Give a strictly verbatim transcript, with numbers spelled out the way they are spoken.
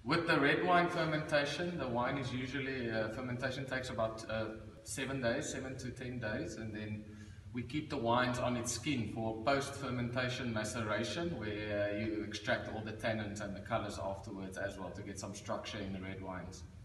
With the red wine fermentation, the wine is usually, uh, fermentation takes about uh, seven days, seven to ten days, and then we keep the wines on its skin for post-fermentation maceration, where uh, you extract all the tannins and the colors afterwards as well to get some structure in the red wines.